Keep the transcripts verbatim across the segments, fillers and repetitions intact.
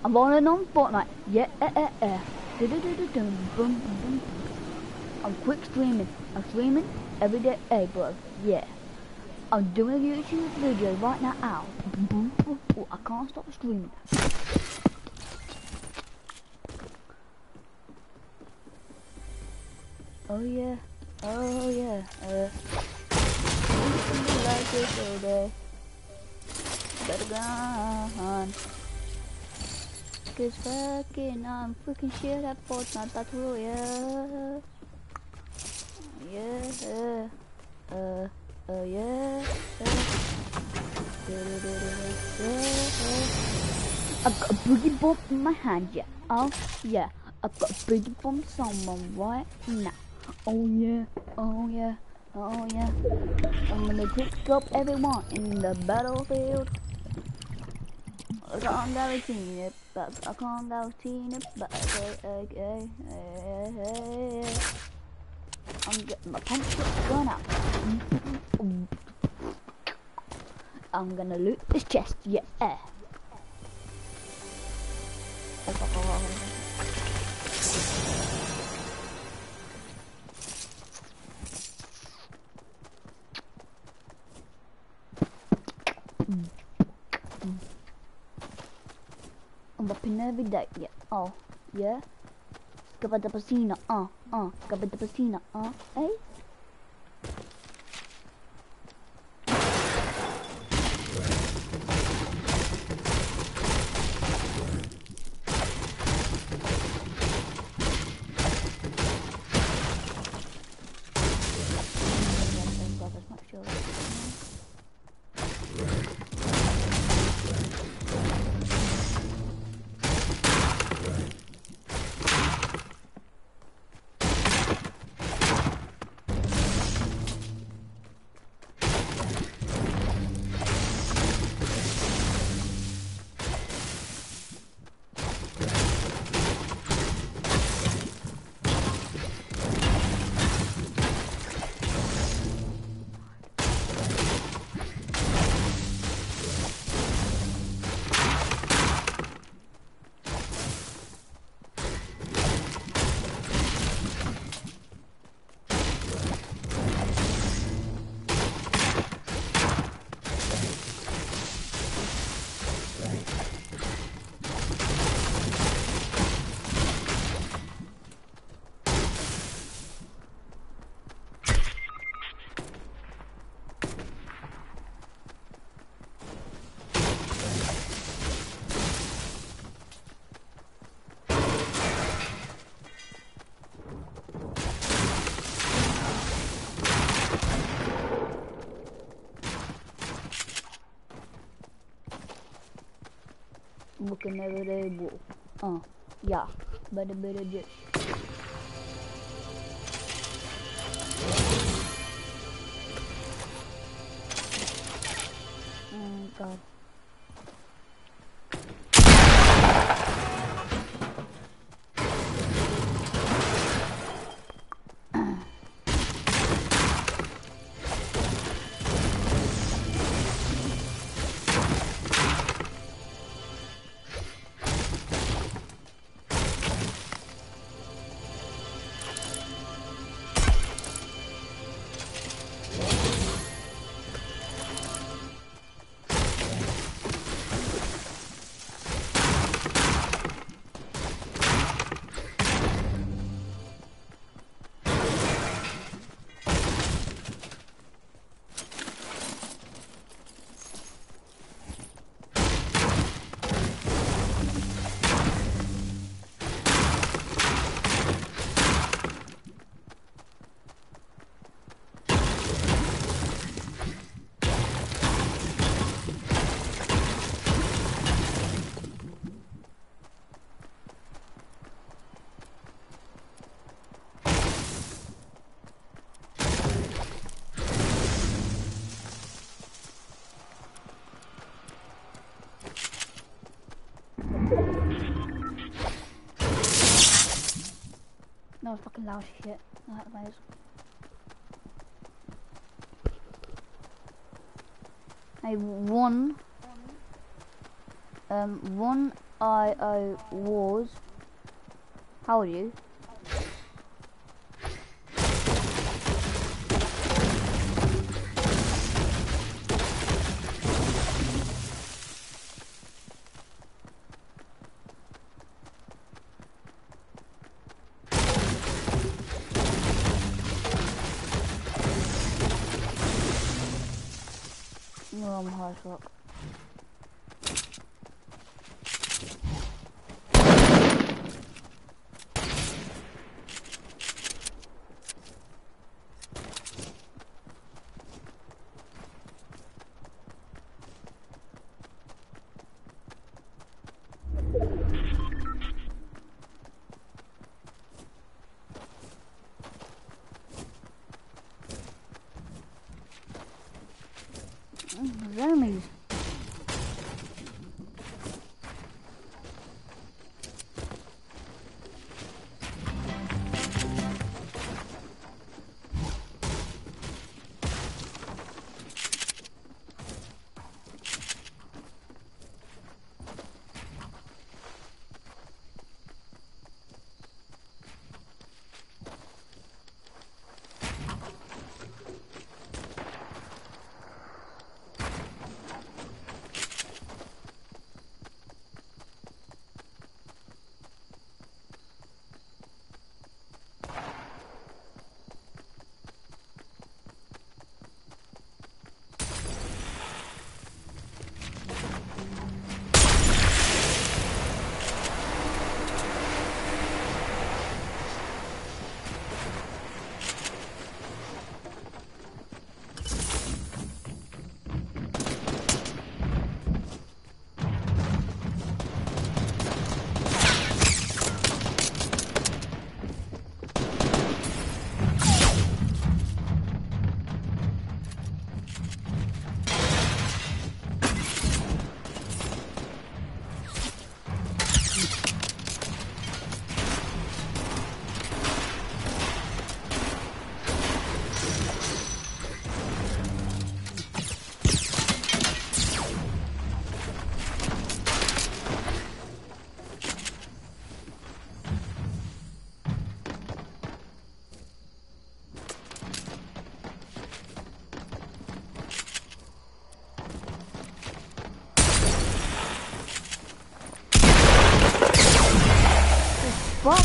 I'm rolling on Fortnite. Yeah, eh, eh, eh. Do, do, do, do, do, boom, boom, boom. I'm quick streaming. I'm streaming every day, hey, bro. Yeah. I'm doing a YouTube video right now. Ow. Boom, boom, boom, boom. I can't stop streaming. Oh yeah. Oh yeah. Uh. Like it all day. Better go on. Cause fucking I'm freaking shit at Fortnite Battle Royale. Yeah. Uh. Oh yeah. I've got a boogie bomb in my hand, yeah. Oh yeah. I've got a boogie bomb someone right now. Oh yeah. Oh yeah. Oh yeah. I'm gonna pick up everyone in the battlefield. I can't guarantee it, but I can't guarantee it, but okay, okay, okay. I'm getting my pump gun out. I'm gonna loot this chest, yeah. I'm upping every day, yeah. Oh, yeah. Kepada pesina, uh, uh, kepada pesina, uh, eh? Bukan everyday bu. Uh, yeah, beda-beda je. Oh god. No, fucking loud shit. I hate those. I one, um, one I I was. How old are you? No, I'm high as fuck. Mm, there's enemies. Fuck!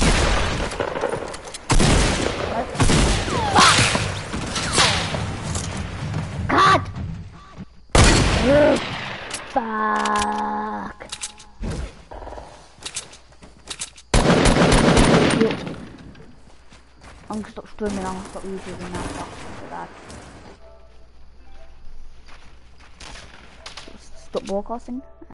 God! Ugh. Fuck! I'm gonna stop streaming, I'm gonna stop YouTubing now, fuck that. Stop broadcasting.